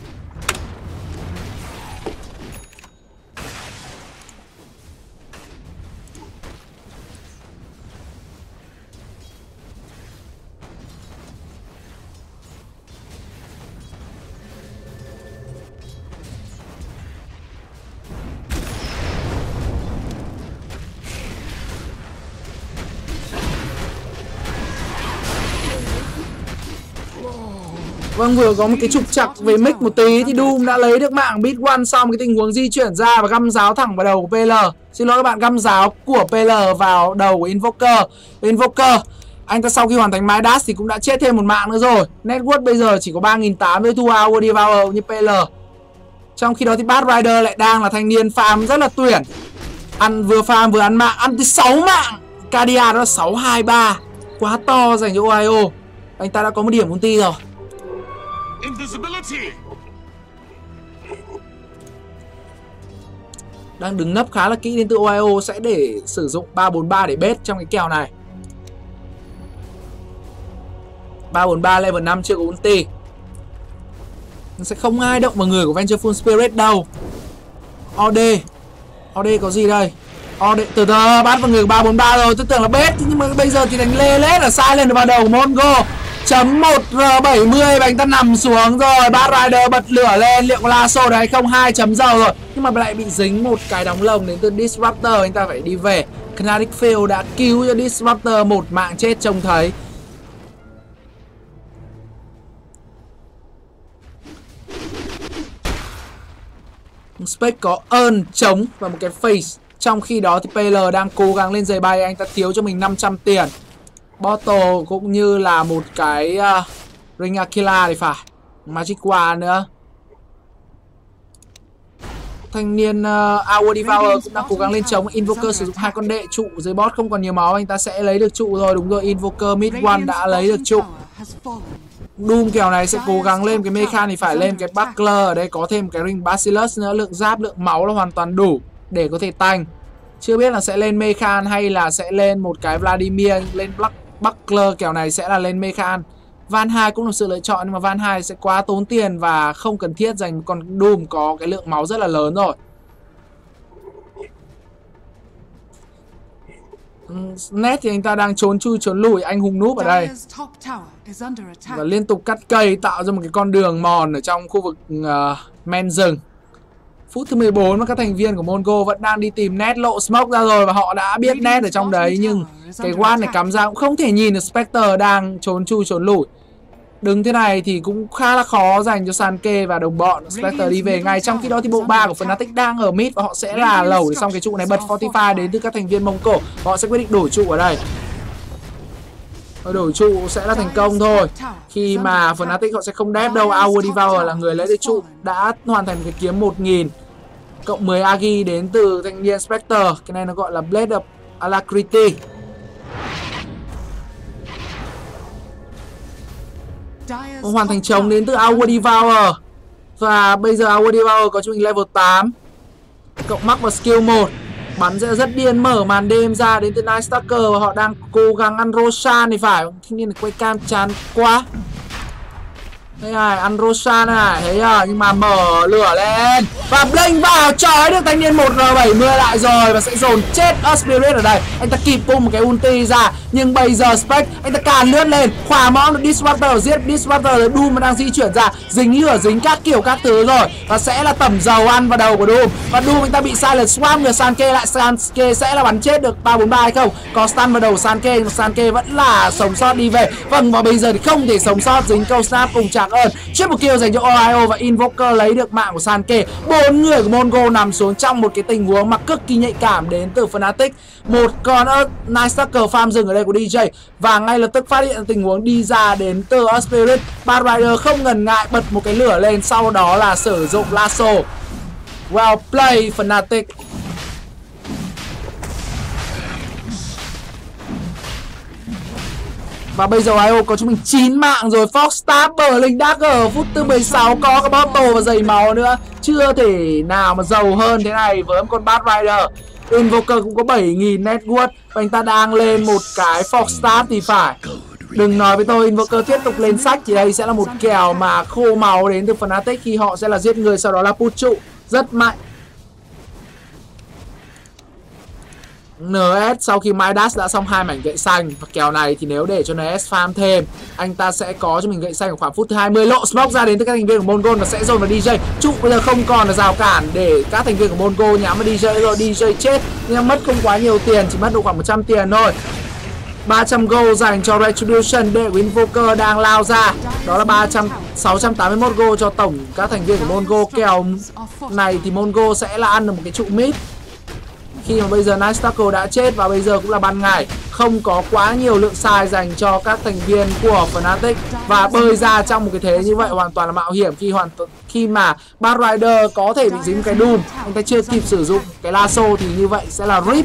S1: Vâng, vừa có một cái trục trặc về mic một tí thì Doom đã lấy được mạng Beat One xong cái tình huống di chuyển ra và găm giáo thẳng vào đầu của pê lờ. Xin lỗi các bạn, găm giáo của pê lờ vào đầu của Invoker. Invoker, anh ta sau khi hoàn thành Midas thì cũng đã chết thêm một mạng nữa rồi. Network bây giờ chỉ có ba nghìn tám trăm với thua Our Devour như pê lờ. Trong khi đó thì Bad Rider lại đang là thanh niên farm rất là tuyển. Ăn vừa farm vừa ăn mạng, ăn tới sáu mạng. Cadia đó là sáu hai ba. Quá to dành cho ô i ô. Anh ta đã có một điểm ulti rồi. Đang đứng nấp khá là kỹ đến từ ô i ô sẽ để sử dụng ba bốn ba để bait trong cái kèo này. ba bốn ba level năm chưa có ulti. Sẽ không ai động vào người của Vengeful Spirit đâu. ô đê. ô đê có gì đây? ô đê từ từ bắt vào người của ba bốn ba rồi. Tôi tưởng là bait nhưng mà bây giờ thì đánh lê lết là sai lên vào đầu của Mongo. Chấm một R bảy mươi và anh ta nằm xuống rồi. Bad Rider bật lửa lên. Liệu có lasso đấy không? Hai chấm dầu rồi. Nhưng mà lại bị dính một cái đóng lồng đến từ Disruptor. Anh ta phải đi về. Kinetic Field đã cứu cho Disruptor một mạng chết trông thấy. Spec có ơn chống và một cái face. Trong khi đó thì pê lờ đang cố gắng lên giày bay. Anh ta thiếu cho mình năm trăm tiền. Bottle cũng như là một cái uh, Ring Aquila thì phải. Magic Wand nữa. Thanh niên uh, Our Devour cũng đang cố gắng lên chống. Invoker sử dụng hai con đệ trụ dưới bot không còn nhiều máu. Anh ta sẽ lấy được trụ rồi. Đúng rồi, Invoker mid one đã lấy được trụ. Doom kèo này sẽ cố gắng lên cái Mechan thì phải lên cái Buckler. Ở đây có thêm cái Ring Bacillus nữa. Lượng giáp, lượng máu là hoàn toàn đủ để có thể tanh. Chưa biết là sẽ lên Mechan hay là sẽ lên một cái Vladimir. Lên Black Buckler kèo này sẽ là lên Mechan. Van hai cũng là sự lựa chọn nhưng mà Van hai sẽ quá tốn tiền và không cần thiết dành một con Doom có cái lượng máu rất là lớn rồi. Nét thì anh ta đang trốn chui trốn lùi, anh hùng núp ở đây và liên tục cắt cây tạo ra một cái con đường mòn ở trong khu vực uh, men rừng. Phút thứ mười bốn mà các thành viên của Mongo vẫn đang đi tìm Nét lộ smoke ra rồi và họ đã biết Nét ở trong đấy nhưng cái One này cắm ra cũng không thể nhìn được Spectre đang trốn chui trốn lùi. Đứng thế này thì cũng khá là khó dành cho Sanke và đồng bọn. Spectre đi về ngay. Trong khi đó thì bộ ba của Fnatic đang ở mid và họ sẽ là lẩu để xong cái trụ này. Bật Fortify đến từ các thành viên Mông Cổ. Họ sẽ quyết định đổi trụ ở đây. Đổi trụ sẽ là thành công thôi. Khi mà Fnatic họ sẽ không đép đâu. Our Devour là người lấy được trụ. Đã hoàn thành cái kiếm một nghìn. Cộng mười Agi đến từ thanh niên Spectre. Cái này nó gọi là Blade of Alacrity. Hoàn thành chống đến từ Our Devour. Và bây giờ Our Devour có cho mình level tám. Cộng mắc vào skill một. Bắn sẽ rất điên, mở màn đêm ra đến từ Night Stalker. Và họ đang cố gắng ăn Roshan thì phải. Thanh niên này quay cam chán quá. Đây này, ăn Roshan này, thấy à, nhưng mà mở lửa lên và Blink vào, trói được thanh niên một R bảy mươi lại rồi và sẽ dồn chết Spirit ở đây. Anh ta kịp bung một cái ulti ra, nhưng bây giờ Spec anh ta càn lướt lên, khỏa mõm được Disruptor, giết Disruptor rồi Doom đang di chuyển ra, dính lửa dính các kiểu các thứ rồi và sẽ là tẩm dầu ăn vào đầu của Doom và Doom anh ta bị Silent Swap, người Sanke lại Sanke sẽ là bắn chết được ba bốn ba hay không? Có stun vào đầu Sanke, nhưng Sanke vẫn là sống sót đi về. Vâng, và bây giờ thì không thể sống sót, dính câu snap cùng Trạc ơn. Triple kill dành cho Ohio và Invoker lấy được mạng của Sanke. Bốn người của Mongo nằm xuống trong một cái tình huống mà cực kỳ nhạy cảm đến từ Fnatic. Một con Night Stalker farm rừng ở đây của đê gi và ngay lập tức phát hiện tình huống đi ra đến từ Spirit. Bad Rider không ngần ngại bật một cái lửa lên, sau đó là sử dụng lasso. Well play Fnatic. Và bây giờ i o có chúng mình chín mạng rồi. Foxstar, Berlin Dagger phút thứ mười sáu, có cái bottle và dày máu nữa. Chưa thể nào mà giàu hơn thế này với một con Bad Rider. Invoker cũng có bảy nghìn net worth và anh ta đang lên một cái Foxstar thì phải. Đừng nói với tôi Invoker tiếp tục lên sách, thì đây sẽ là một kèo mà khô máu đến từ Fnatic khi họ sẽ là giết người sau đó là push trụ. Rất mạnh. en ét sau khi Midas đã xong hai mảnh gậy xanh và kèo này thì nếu để cho en ét farm thêm, anh ta sẽ có cho mình gậy xanh ở khoảng phút thứ hai mươi. Lộ smoke ra đến từ các thành viên của Mongol và sẽ dồn vào đê gi. Trụ bây giờ không còn là rào cản để các thành viên của Mongol nhắm vào đê gi rồi. đê gi chết nhưng mất không quá nhiều tiền, chỉ mất được khoảng một trăm tiền thôi. ba trăm gold dành cho Retribution để Invoker đang lao ra. Đó là ba trăm sáu trăm tám mươi mốt gold cho tổng các thành viên của Mongol. Kèo này thì Mongol sẽ là ăn được một cái trụ mid. Khi mà bây giờ Night Stalker đã chết và bây giờ cũng là ban ngày, không có quá nhiều lượng sai dành cho các thành viên của Fnatic và bơi ra trong một cái thế như vậy hoàn toàn là mạo hiểm khi hoàn khi mà Bad Rider có thể bị dính cái Doom, anh ta chưa kịp sử dụng cái lasso thì như vậy sẽ là rip.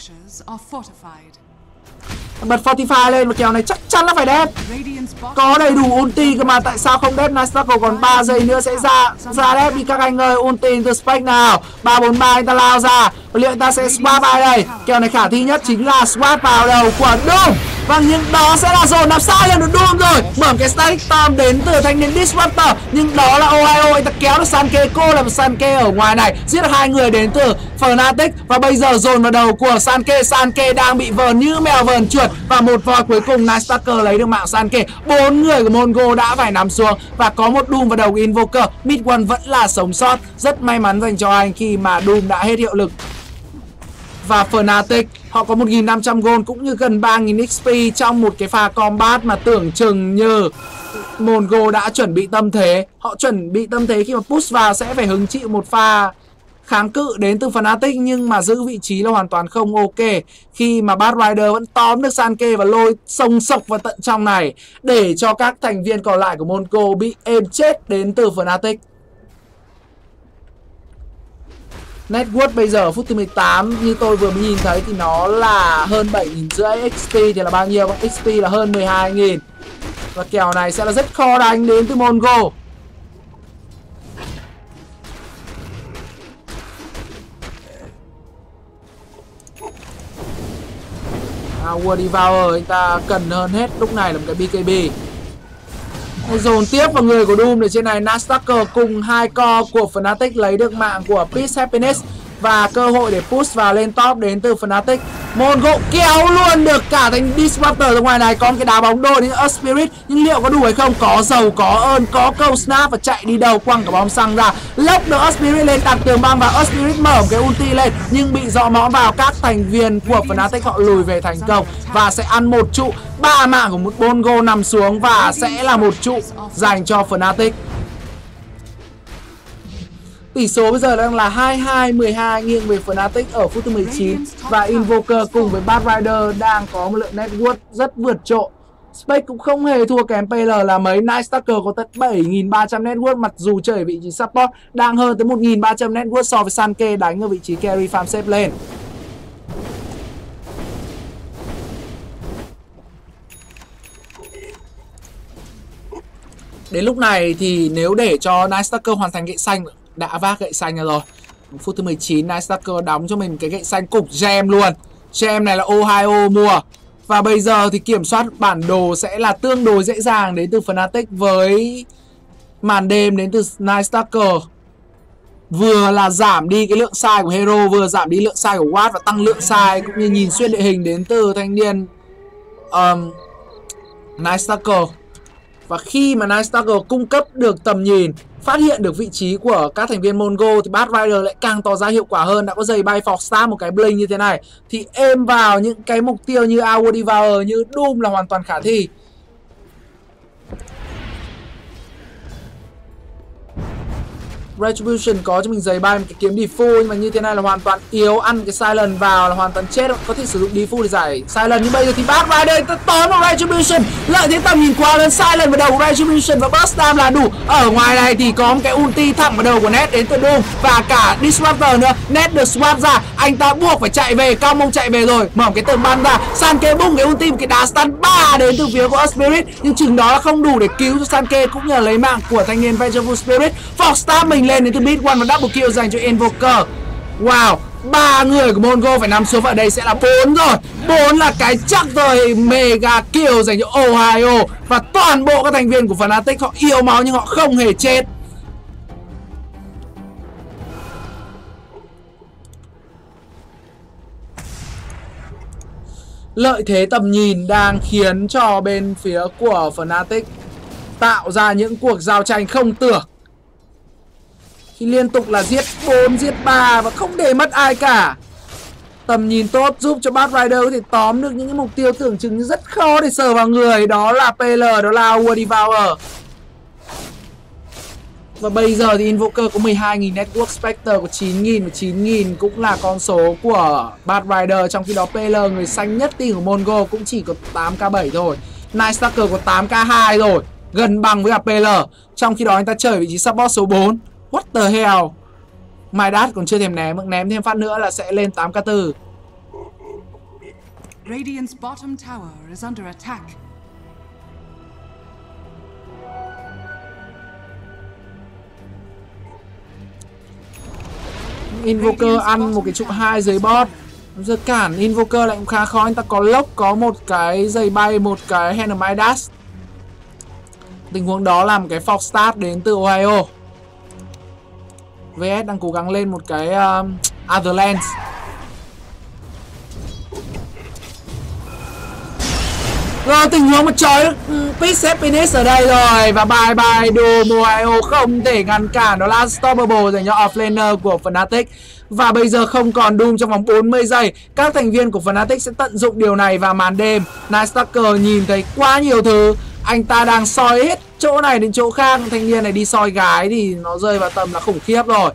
S1: Bật Fortify lên và kèo này chắc chắn là phải đép. Có đầy đủ ulti cơ mà, tại sao không đép? Night Stalker còn ba giây nữa sẽ ra ra đép đi các anh ơi. Ulti từ Spec nào. ba bốn ba anh ta lao ra. Và liệu anh ta sẽ swap ai đây? Kèo này khả thi nhất chính là swap vào đầu của Doom. Vâng, nhưng đó sẽ là dồn làm sao lên được Doom rồi. Mở cái Static Storm đến từ thanh niên Disruptor, nhưng đó là Ohio, anh ta kéo được Sanke. Cô là Sanke ở ngoài này, giết được hai người đến từ Fnatic và bây giờ dồn vào đầu của Sanke. Sanke đang bị vờn như mèo vờn chuột và một voi cuối cùng Night Stalker lấy được mạng Sanke. Bốn người của Mongo đã phải nằm xuống và có một Doom vào đầu của Invoker. Mid One vẫn là sống sót, rất may mắn dành cho anh khi mà Doom đã hết hiệu lực. Và Fnatic họ có một nghìn năm trăm gold cũng như gần ba nghìn ích pê trong một cái pha combat mà tưởng chừng như Mongo đã chuẩn bị tâm thế. Họ chuẩn bị tâm thế khi mà push vào sẽ phải hứng chịu một pha kháng cự đến từ Fnatic, nhưng mà giữ vị trí là hoàn toàn không ok khi mà Bad Rider vẫn tóm được Sanke và lôi sông sộc vào tận trong này để cho các thành viên còn lại của Mongo bị êm chết đến từ Fnatic. Net worth bây giờ phút thứ mười tám như tôi vừa mới nhìn thấy thì nó là hơn bảy nghìn rưỡi. ích pê thì là bao nhiêu? ích pê là hơn mười hai nghìn. Và kèo này sẽ là rất khó đánh đến từ Mongo. Hour đi vào rồi, anh ta cần hơn hết lúc này là một cái bê ca bê. Dồn tiếp vào người của Doom để trên này. Night Stalker cùng hai co của Fnatic lấy được mạng của Peace Happiness và cơ hội để push vào lên top đến từ Fnatic. Mongo kéo luôn được cả thành Disruptor ra ngoài này. Có một cái đá bóng đôi đến Spirit, nhưng liệu có đủ hay không? Có dầu, có ơn, có câu snap và chạy đi đầu, quăng cả bóng xăng ra, lốc được Spirit lên đặt tường băng và Spirit mở một cái ulti lên nhưng bị dọ mõm vào. Các thành viên của Fnatic họ lùi về thành công và sẽ ăn một trụ. Ba mạng của một Mongo nằm xuống và sẽ là một trụ dành cho Fnatic. Tỷ số bây giờ đang là hai hai mười hai nghiêng về Fnatic ở phút thứ mười chín. Và Invoker cùng với Bad Rider đang có một lượng net worth rất vượt trội. Spec cũng không hề thua kém pê lờ là mấy. Night Stalker có tận bảy nghìn ba trăm net worth, mặc dù chơi ở vị trí support, đang hơn tới một nghìn ba trăm net worth so với Sanke đánh ở vị trí carry farm xếp lên. Đến lúc này thì nếu để cho Night Stalker hoàn thành gậy xanh, đã vác gậy xanh rồi. Phút thứ mười chín, Night Stalker đóng cho mình cái gậy xanh cục gem luôn. Gem này là Ohio mua. Và bây giờ thì kiểm soát bản đồ sẽ là tương đối dễ dàng đến từ Fnatic với Màn đêm đến từ Night Stalker. Vừa là giảm đi cái lượng sai của hero, vừa giảm đi lượng sai của Watt và tăng lượng sai cũng như nhìn xuyên địa hình đến từ thanh niên um, Night Stalker. Và khi mà Night Stalker cung cấp được tầm nhìn, phát hiện được vị trí của các thành viên Mongo thì Bad Rider lại càng tỏ ra hiệu quả hơn. Đã có giày bay Fox Star, một cái Blink như thế này thì êm vào những cái mục tiêu như Hour Devourer, như Doom là hoàn toàn khả thi. Retribution có cho mình giày bay một cái kiếm default, nhưng mà như thế này là hoàn toàn yếu, ăn cái silent vào là hoàn toàn chết. Có thể sử dụng default để giải silent, nhưng bây giờ thì Bad Rider ta tóm vào Retribution, lợi thế tầm nhìn quá lớn, silent vào đầu của Retribution và burst time là đủ. Ở ngoài này thì có một cái ulti thẳng vào đầu của Ned đến từ Doom và cả Disruptor nữa. Ned được swap ra, anh ta buộc phải chạy về, cao mông chạy về rồi, mở một cái tường băng ra. Sanke bung cái ulti, một cái đá stun ba đến từ phía của Spirit, nhưng chừng đó là không đủ để cứu cho Sanke cũng như là lấy mạng của thanh niên Vengeful Spirit. Fox Star mình lên đến từ Beat One và double kill dành cho Invoker. Wow, ba người của Mongo phải nằm xuống và ở đây sẽ là bốn rồi. Bốn là cái chắc rồi, mega kill dành cho Ohio. Và toàn bộ các thành viên của Fnatic họ yếu máu nhưng họ không hề chết. Lợi thế tầm nhìn đang khiến cho bên phía của Fnatic tạo ra những cuộc giao tranh không tưởng, khi liên tục là giết bốn, giết ba và không để mất ai cả. Tầm nhìn tốt giúp cho Bad Rider có thể tóm được những cái mục tiêu tưởng chừng rất khó để sờ vào người. Đó là pê lờ, đó là Hour Devourer. Và bây giờ thì Invoker có mười hai nghìn, Network Spectre có chín nghìn, và chín nghìn cũng là con số của Bad Rider. Trong khi đó pê lờ, người xanh nhất team của Mongo, cũng chỉ có tám k bảy thôi. Night Stalker có tám k hai rồi, gần bằng với cả pê lờ. Trong khi đó anh ta chơi vị trí support số bốn. What the hell. Midas còn chưa thèm ném, ném thêm phát nữa là sẽ lên tám k bốn.
S2: Radiant's bottom tower is under attack.
S1: Invoker ăn một cái trụ hai dưới bot. Giờ cản Invoker lại cũng khá khó. Anh ta có lốc, có một cái giày bay, một cái Hand of Midas. Tình huống đó là một cái Fox Start đến từ Ohio. vê ét đang cố gắng lên một cái um, Otherlands. Rồi tình huống mà trói Pit Happiness ở đây rồi. Và bye bye Doom. Ohio không thể ngăn cản. Đó là Unstoppable dành cho offlaner của Fnatic. Và bây giờ không còn Doom trong vòng bốn mươi giây. Các thành viên của Fnatic sẽ tận dụng điều này vào màn đêm. Night Stalker nhìn thấy quá nhiều thứ. Anh ta đang soi hết chỗ này đến chỗ khác. Thanh niên này đi soi gái thì nó rơi vào tầm là khủng khiếp rồi.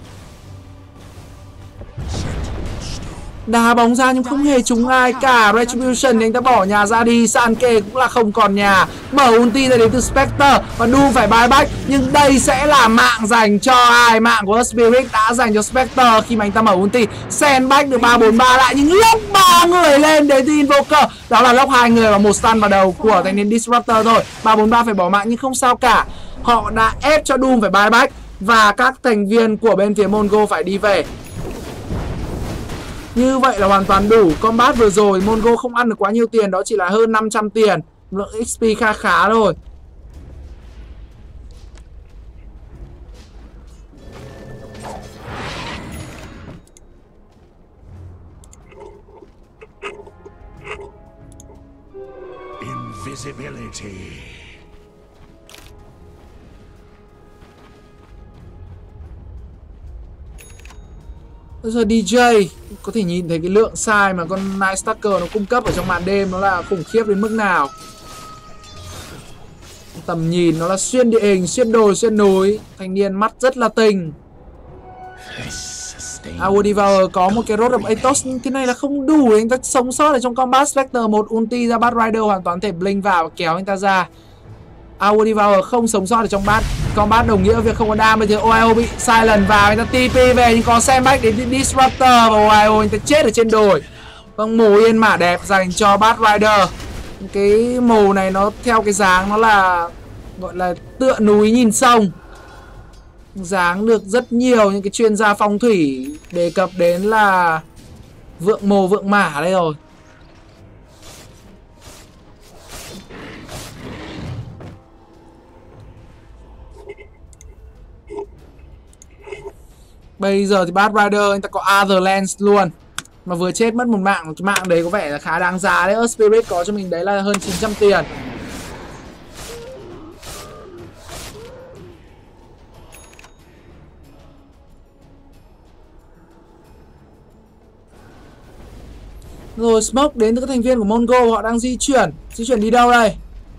S1: Đá bóng ra nhưng không hề trúng ai cả. Retribution thì anh ta bỏ nhà ra đi. Sanke cũng là không còn nhà. Mở ulti ra đến từ Spectre. Và Doom phải buyback. Nhưng đây sẽ là mạng dành cho ai? Mạng của Spirit đã dành cho Spectre khi mà anh ta mở ulti. Sandback được ba bốn ba lại. Nhưng lốc ba người lên đến từ Invoker. Đó là lốc hai người và một stun vào đầu của thanh niên Disruptor thôi. ba bốn ba phải bỏ mạng nhưng không sao cả. Họ đã ép cho Doom phải buyback. Và các thành viên của bên phía Mongo phải đi về. Như vậy là hoàn toàn đủ. Combat vừa rồi Mongo không ăn được quá nhiều tiền. Đó chỉ là hơn năm trăm tiền. Lượng ích pê khá khá rồi. Invisibility. Bây giờ đê gi có thể nhìn thấy cái lượng sai mà con Night Stalker nó cung cấp ở trong màn đêm nó là khủng khiếp đến mức nào. Tầm nhìn nó là xuyên địa hình, xuyên đồi, xuyên núi. Thanh niên mắt rất là tinh. Hour Devourer có một cái Rod of Atos nhưng thế này là không đủ để anh ta sống sót ở trong combat. Spectre một ulti ra, Bad Rider hoàn toàn thể blink vào và kéo anh ta ra. Hour Devourer không sống sót ở trong bát combat, đồng nghĩa việc không có đam. Bây giờ Ohio bị silent vào, anh ta tê pê về nhưng có sandback đến Disruptor và Ohio anh ta chết ở trên đồi. Vâng, màu yên mã đẹp dành cho Bad Rider. Cái màu này nó theo cái dáng nó là gọi là tựa núi nhìn sông. Dáng được rất nhiều những cái chuyên gia phong thủy đề cập đến là vượng mồ vượng mã đây rồi. Bây giờ thì Bad Rider anh ta có Other Lands luôn. Mà vừa chết mất một mạng, cái mạng đấy có vẻ là khá đáng giá đấy. Earth Spirit có cho mình đấy là hơn chín trăm tiền. Rồi Smoke đến từ các thành viên của Mongol, họ đang di chuyển. Di chuyển đi đâu đây?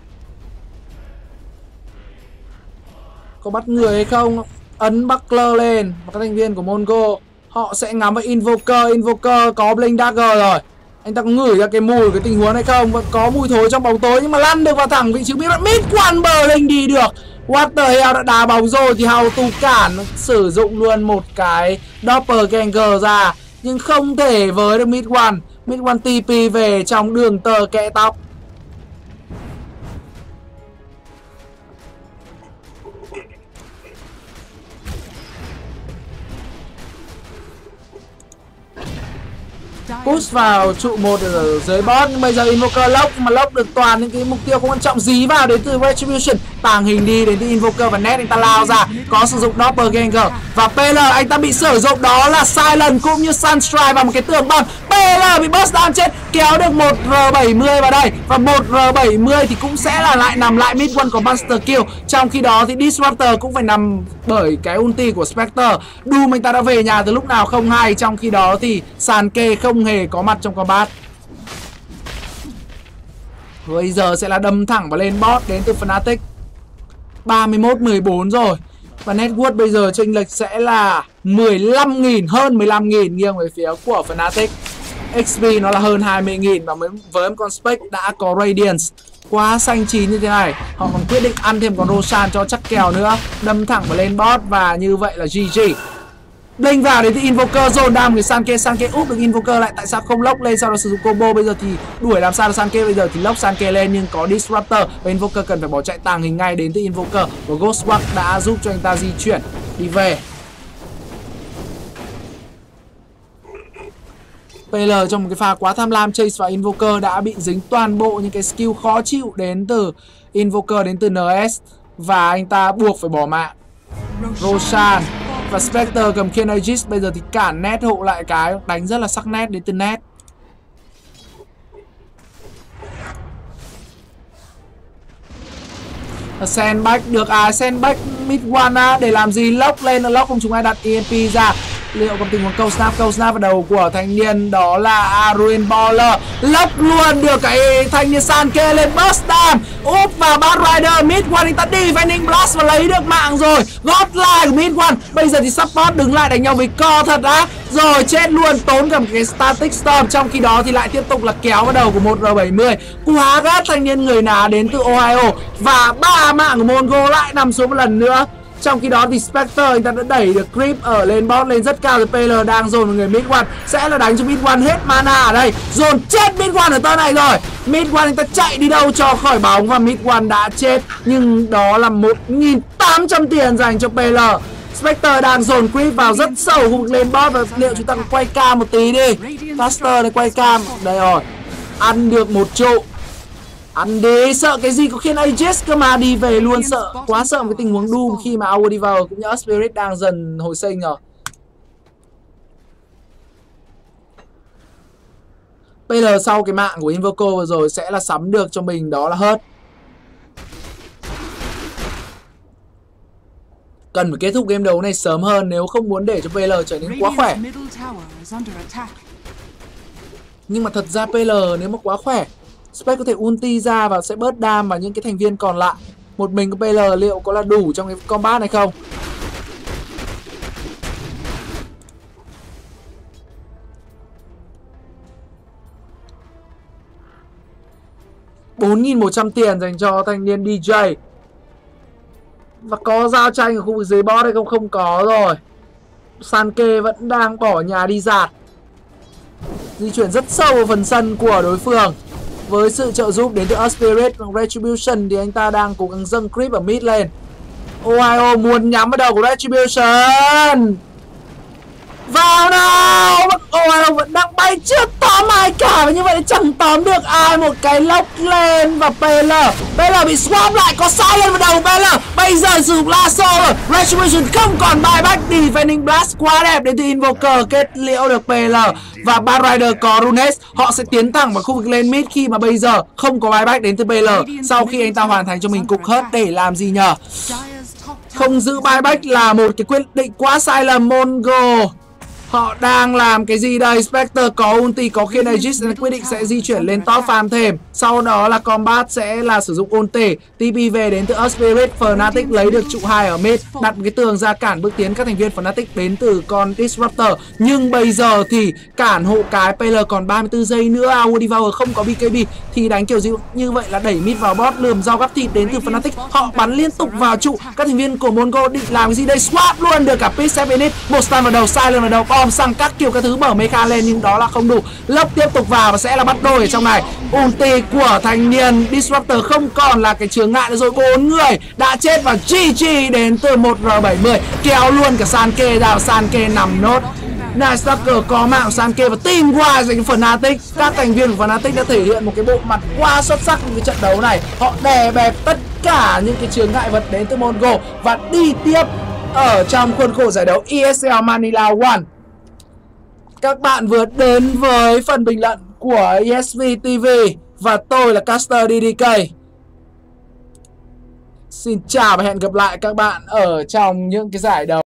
S1: Có bắt người hay không? Ấn Buckler lên. Và các thành viên của Mongol họ sẽ ngắm vào Invoker. Invoker có Blink Dagger rồi. Anh ta có ngửi ra cái mùi cái tình huống hay không? Vẫn có mùi thối trong bóng tối nhưng mà lăn được vào thẳng vị trí mid. Mid one Blink đi được. What the hell, đã đá bóng rồi thì How to cản, sử dụng luôn một cái Doppelganger ra nhưng không thể với được mid one. Mid one tê pê về trong đường tờ kẽ tóc. Push vào trụ một ở dưới boss. Nhưng bây giờ Invoker lock, mà lock được toàn những cái mục tiêu không quan trọng. Dí vào đến từ Retribution, tàng hình đi đến từ Invoker và Ned anh ta lao ra, có sử dụng Doppelganger. Và pê lờ anh ta bị sử dụng đó là Silent cũng như Sunstrike vào một cái tường băng. pê lờ bị burst down chết, kéo được một R bảy mươi vào đây. Và một R bảy mươi thì cũng sẽ là lại nằm lại mid one của Monster Kill. Trong khi đó thì Disruptor cũng phải nằm bởi cái ulti của Spectre. Doom anh ta đã về nhà từ lúc nào không hay. Trong khi đó thì Sanke không hề có mặt trong combat. Bây giờ sẽ là đâm thẳng vào lên bot đến từ Fnatic. ba mươi mốt mười bốn rồi. Và net worth bây giờ chênh lệch sẽ là mười lăm nghìn, hơn mười lăm nghìn nghiêng về phía của Fnatic. ích pê nó là hơn hai mươi nghìn và với một con Spec đã có Radiance quá xanh chín như thế này, họ còn quyết định ăn thêm con Roshan cho chắc kèo nữa. Đâm thẳng vào lên bot và như vậy là giê giê. Blink vào đến thì Invoker dồn đam người Sanke. Sanke úp được Invoker lại, tại sao không lock lên sau đó sử dụng combo. Bây giờ thì đuổi làm sao được Sanke, bây giờ thì lock Sanke lên nhưng có Disruptor và Invoker cần phải bỏ chạy tàng hình ngay đến từ Invoker. Và Ghostwalk đã giúp cho anh ta di chuyển đi về. pê lờ trong một cái pha quá tham lam chase vào Invoker đã bị dính toàn bộ những cái skill khó chịu đến từ Invoker, đến từ en ét và anh ta buộc phải bỏ mạng. Roshan và Spectre cầm Kiên Aegis bây giờ thì cản Ned hộ lại cái đánh rất là sắc nét đến từ Ned. Sandbag được à, Sandbag mid one để làm gì? Lock lên, lock không chúng ai đặt e em pê ra. Liệu có tình huống câu snap, câu snap vào đầu của thanh niên đó là Aruin Baller. Lock luôn được cái thanh niên Sanke lên burst down, úp vào Bad Rider. Mid one anh ta đi Vanning Blast và lấy được mạng rồi. Gót lại của mid one. Bây giờ thì support đứng lại đánh nhau với co thật á. Rồi chết luôn, tốn cả một cái Static Storm. Trong khi đó thì lại tiếp tục là kéo vào đầu của một R bảy mươi. Quá gắt thanh niên người ná đến từ Ohio. Và ba mạng của Mongol lại nằm xuống một lần nữa. Trong khi đó thì Spectre anh ta đã đẩy được creep ở lên bot lên rất cao. Rồi pê lờ đang dồn một người mid one, sẽ là đánh cho mid one hết mana ở đây. Dồn chết mid one ở turn này rồi. Mid one anh ta chạy đi đâu cho khỏi bóng và mid one đã chết. Nhưng đó là một nghìn tám trăm tiền dành cho pê lờ. Spectre đang dồn creep vào rất sâu khu vực lên bot. Và liệu chúng ta có quay cam một tí đi. Caster này quay cam. Đây rồi, ăn được một trụ. Ăn đi, sợ cái gì, có khiên Aegis cơ mà. Đi về luôn, sợ, quá sợ một cái tình huống Doom khi mà Our Devour cũng như Spirit đang dần hồi sinh rồi. pê lờ sau cái mạng của Invoker vừa rồi sẽ là sắm được cho mình đó là Hurt. Cần phải kết thúc game đấu này sớm hơn nếu không muốn để cho pê lờ trở nên quá khỏe. Nhưng mà thật ra pê lờ nếu mà quá khỏe, Spec có thể ulti ra và sẽ bớt đam vào những cái thành viên còn lại. Một mình của pê lờ liệu có là đủ trong cái combat này không? bốn nghìn một trăm tiền dành cho thanh niên đê gi. Và có giao tranh ở khu vực dưới boss hay không? Không có rồi. Sanke vẫn đang bỏ nhà đi giạt. Di chuyển rất sâu vào phần sân của đối phương. Với sự trợ giúp đến từ Spirit và Retribution thì anh ta đang cố gắng dâng creep ở mid lên. Ohio muốn nhắm vào đầu của Retribution. Vào nào! Ohio vẫn đang bay chưa tóm ai cả. Và như vậy chẳng tóm được ai. Một cái lốc lên và pê lờ pê lờ bị swap lại, có sai lên vào đầu pê lờ. Bây giờ sử dụng lasso rồi. Retribution không còn buyback. Defending Blast quá đẹp đến từ Invoker, kết liễu được pê lờ. Và Bad Rider có Runes. Họ sẽ tiến thẳng vào khu vực lên mid khi mà bây giờ không có buyback đến từ pê lờ. Sau khi anh ta hoàn thành cho mình cục hớt để làm gì nhờ? Không giữ buyback là một cái quyết định quá sai lầm. Mongo họ đang làm cái gì đây? Spectre có ulti, có khiên Aegis nên quyết định sẽ di chuyển lên top farm thêm. Sau đó là combat sẽ là sử dụng ulti. tê pê về đến từ Earth Spirit. Fnatic lấy được trụ hai ở mid, đặt cái tường ra cản bước tiến các thành viên Fnatic đến từ con Disruptor. Nhưng bây giờ thì cản hộ cái pê lờ còn ba mươi tư giây nữa. Hour Devourer không có bê ca bê thì đánh kiểu gì như vậy là đẩy mid vào bot. Lườm rau gắp thịt đến từ Fnatic. Họ bắn liên tục vào trụ. Các thành viên của Mongo định làm cái gì đây? Swap luôn được cả Pit Sevenit. Một stun vào đầu, Silent vào đầu, bom xăng các kiểu các thứ, mở mecha lên nhưng đó là không đủ. Lốc tiếp tục vào và sẽ là bắt đôi ở trong này. Ulti của thanh niên Disruptor không còn là cái chướng ngại nữa rồi. Bốn người đã chết và giê giê đến từ một R bảy mươi kéo luôn cả Sanke ra. Sanke nằm nốt. Night Stalker có mạng Sanke và team wise dành Fnatic. Các thành viên của Fnatic đã thể hiện một cái bộ mặt quá xuất sắc trong cái trận đấu này. Họ đè bẹp tất cả những cái chướng ngại vật đến từ Mongo và đi tiếp ở trong khuôn khổ giải đấu e ét lờ Manila One. Các bạn vừa đến với phần bình luận của e ét vê tê vê và tôi là Caster đê đê ca. Xin chào và hẹn gặp lại các bạn ở trong những cái giải đấu